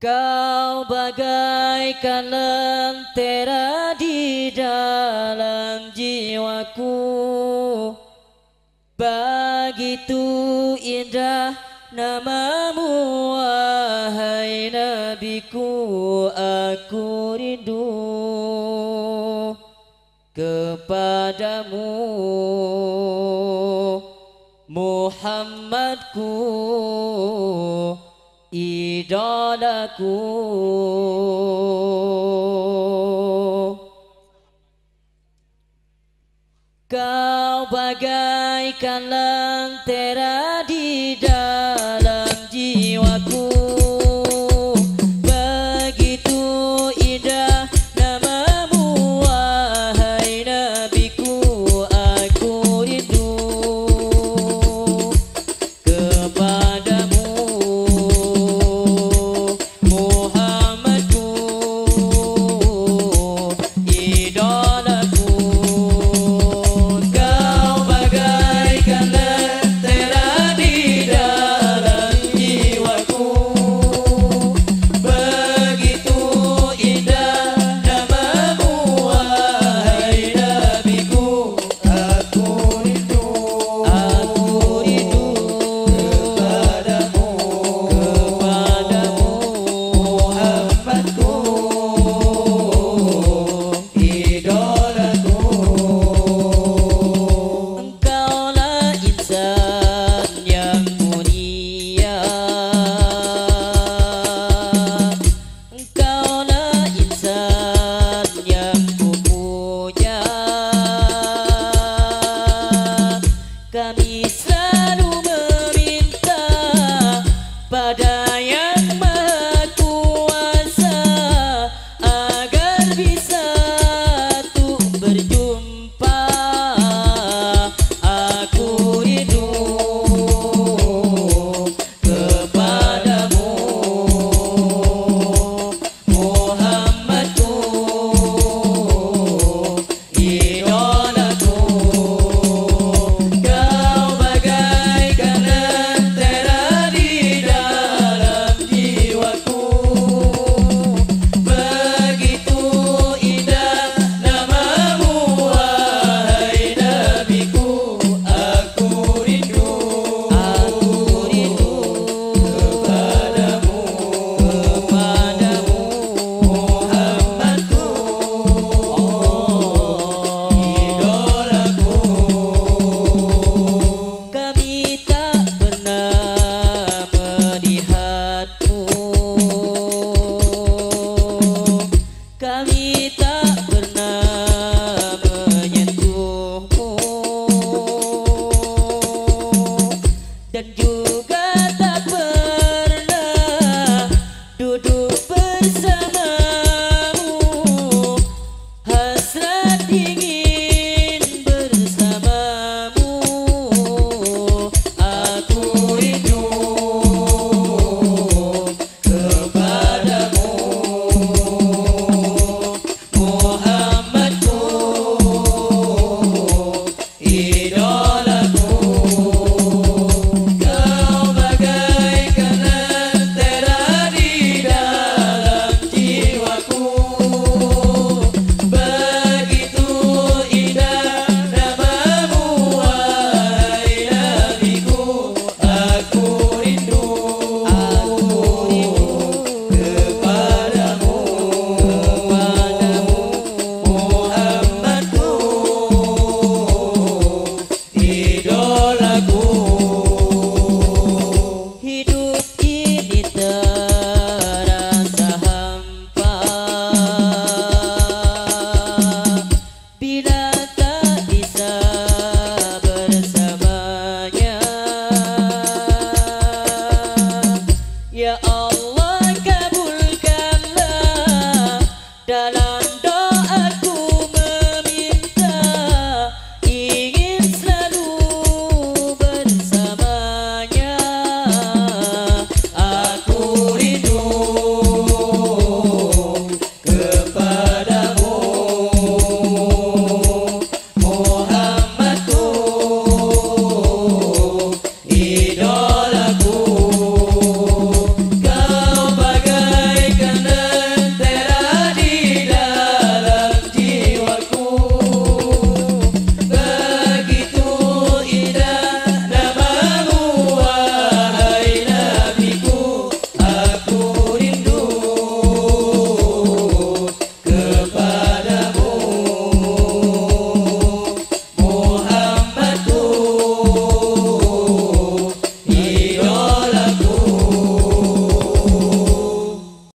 Kau bagaikan lentera di dalam jiwaku, begitu indah namamu wahai nabiku, aku rindu kepadamu Muhammadku, idolaku. Kau bagaikan lentera di dalam jiwaku, begitu indah namamu wahai nabiku, aku rindu kepadamu Muhammadku, idolaku. Kau bagaikan lentera di dalam jiwaku, begitu indah namamu wahai nabiku, aku rindu kepadamu Muhammadku, idolaku. Engkaulah insan yang mulia, engkaulah insan yang kupunya. Kami selalu meminta pada Yang Maha Kuasa agar bisa tuh berjumpa. Aku rindu kepadamu Muhammadku, idolaku. Kau bagaikan lentera di dalam jiwaku, begitu indah namamu wahai nabiku, aku rindu kepadamu Muhammadku, idolaku. Kami tak pernah melihatmu, kami tak pernah menyentuhmu, dan juga tak pernah duduk bersamamu. Hasrat ingin bersamamu, aku rindu kepadamu Muhammadku, idolaku. Kau bagaikan lentera di dalam jiwaku, begitu indah namamu wahai nabiku, aku rindu kepadamu Muhammadku, idolaku. Hidup ini terasa hampa bila tak bisa bersamanya. Ya Allah, kabulkanlah dalam